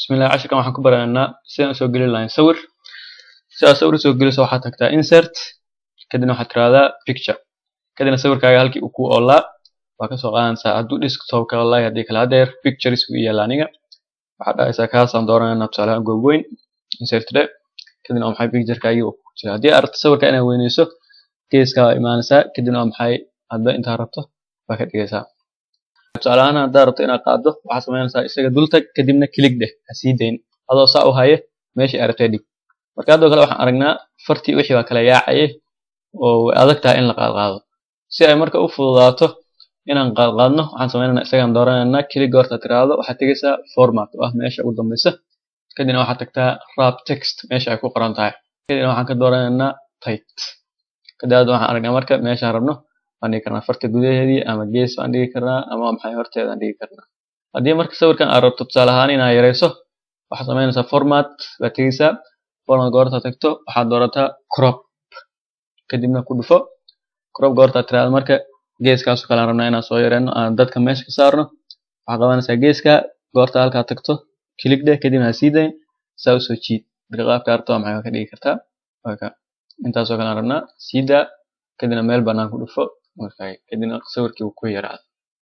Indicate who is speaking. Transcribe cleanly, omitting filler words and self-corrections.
Speaker 1: bismillah cashirkan waxaan ku baranaynaa sidaan usoo geli lahayn sawir. Si aad sawir usoo geliso waxaad tagtaa insert kadibna waxaad tiraahdaa picture kadibna sawirkaaga halkii uu ku oolaa waa kasoo qaadanaysaa hadduu desktop ka wallahi haddii kala hadeer pictures uu yaala aniga waxaad dhahaysaa kaasaan dooranaynaa tusaale ahaan goob weyn insert dhe kadibna maxay picturekaagii uu ku jira haddii aad rabto sawirka inaad weyneyso geeska waa imaanaysaa kadibna maxay hadba intaa rabto baa ka dhigaysaa tusaale ahaan haddaad rabto inaad qaado waxaad samaynaysaa isaga dul tag kadibna click dheh ha sii dayn adoo saa u haya meeshii aad rabtay dhig marka hadoo kale waxaan aragnaa fartii wixii waa kala yaacayay oo way adag tahay in la qaado si ay marka u fududaato inaan qaadno waxaan sameynaynaa isagaan dooranaynaa click goorta tiraahdo waxaad tegaysaa format oo ah meesha ugu dambaysa kadibna waxaad tagtaa wrap text meesha ay ku qoran tahay kadibna waxaan ka dooranaynaa tight kadibna waxaan aragnaa marka meeshaan rabno waan dhigi karnaa farta gudaheedii ama gees waan dhigi karnaa ama maxay horteeda aan dhigi karnaa haddii marka sawirkan aad rabto tusaale ahaan inaad yareyso waxaad samaynaysaa format baad tegaysaa format goorta tagto waxaad doorataa crop kadibna ku dhufo crop goorta tiraahdo marka geeskaas oo kale aan rabnaa inaan soo yareyno aan dadka meesha ka saarno waxaad qabanaysaa geeska goorta halkaa tagto click dheh kadibna ha sii dayn saa usoo jiid marka qaabka aragto maxay ka dhigi kartaa intaas oo kale aan rabnaa sii daa kadibna meel bannaan ku dhufo kadibna sawirkii uu ku yaraado